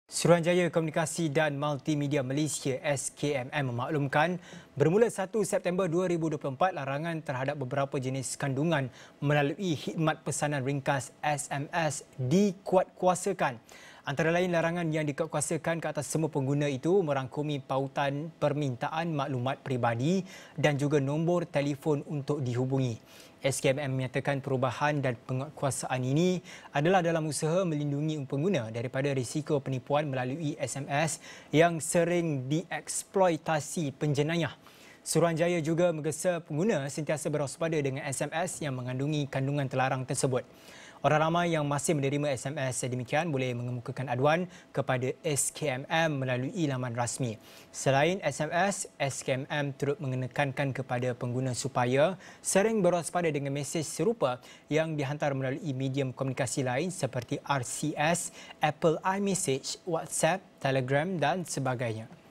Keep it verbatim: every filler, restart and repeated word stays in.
Suruhanjaya Komunikasi dan Multimedia Malaysia S K M M memaklumkan bermula satu September dua ribu dua puluh empat larangan terhadap beberapa jenis kandungan melalui khidmat pesanan ringkas S M S dikuatkuasakan. Antara lain larangan yang dikuatkuasakan ke atas semua pengguna itu merangkumi pautan permintaan maklumat peribadi dan juga nombor telefon untuk dihubungi. S K M M menyatakan perubahan dan penguatkuasaan ini adalah dalam usaha melindungi pengguna daripada risiko penipuan melalui S M S yang sering dieksploitasi penjenayah. Suruhanjaya juga menggesa pengguna sentiasa berwaspada dengan S M S yang mengandungi kandungan terlarang tersebut. Orang ramai yang masih menerima S M S demikian boleh mengemukakan aduan kepada S K M M melalui laman rasmi. Selain S M S, S K M M turut mengenekankan kepada pengguna supaya sering berwaspada dengan mesej serupa yang dihantar melalui medium komunikasi lain seperti R C S, Apple iMessage, WhatsApp, Telegram dan sebagainya.